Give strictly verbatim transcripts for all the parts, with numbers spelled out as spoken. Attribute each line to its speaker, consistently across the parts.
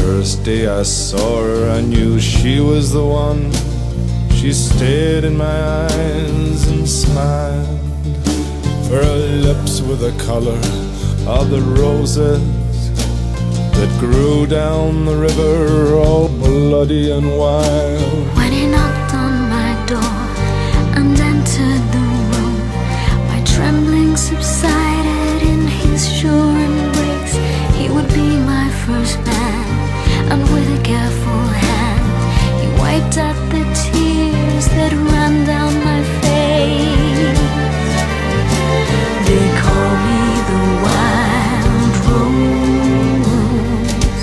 Speaker 1: first day I saw her, I knew she was the one. She stared in my eyes and smiled, for her lips were the color of the roses that grew down the river, all bloody and wild.
Speaker 2: When he knocked on my door and entered the room, my trembling subsided in his sure embrace. He would be my first man, and with a careful hand he wiped out the tears that ran down my face. They call me the wild rose,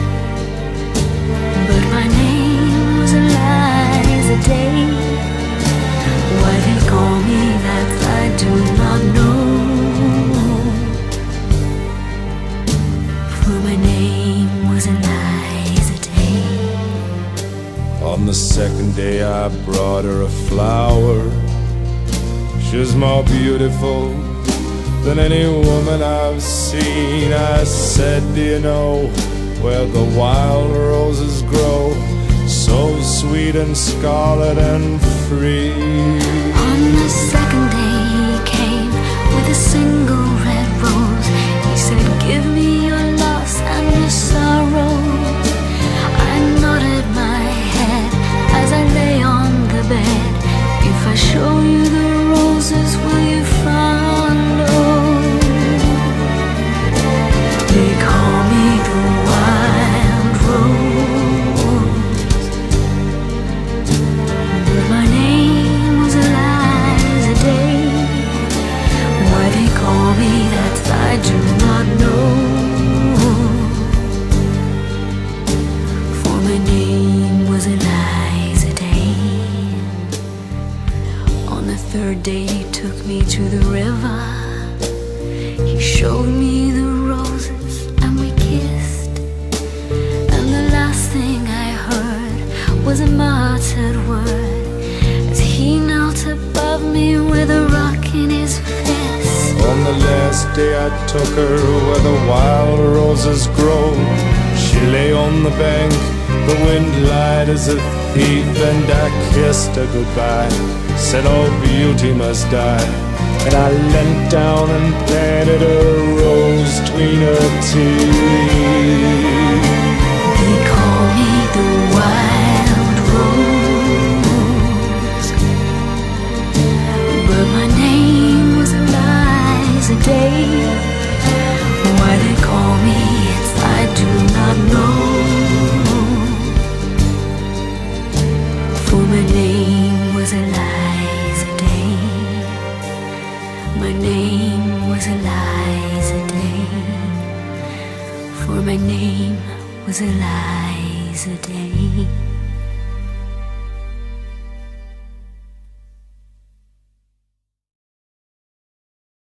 Speaker 2: but my name was Eliza Day. Why they call me that I do not know, for my name was Eliza Day.
Speaker 1: On the second day I brought her a flower. She was more beautiful than any woman I've seen. I said, do you know where the wild roses grow, so sweet and scarlet and free?
Speaker 2: On the second day he came with a single red rose. He said, give me your loss and your sorrow. I nodded my head as I lay on the bed. If I show you the roses, will you follow? They call me the wild rose, but my name was Eliza Day. Why they call me that I do not know, for my name was Eliza Day. On the third day he took me to the river. He showed me the roses and we kissed, and the last thing I heard was a muttered word as he knelt above me with a rock in his fist.
Speaker 1: On the last day I took her where the wild roses grow. She lay on the bank, the wind lied as a thief, and I kissed her goodbye, said all beauty must die. And I leant down and planted a rose between her teeth.
Speaker 2: They call me the wild rose, but my name was Eliza Day. Why they call me it I do not know, for my name was Eliza Day. My name was Eliza Day, for my name was Eliza Day.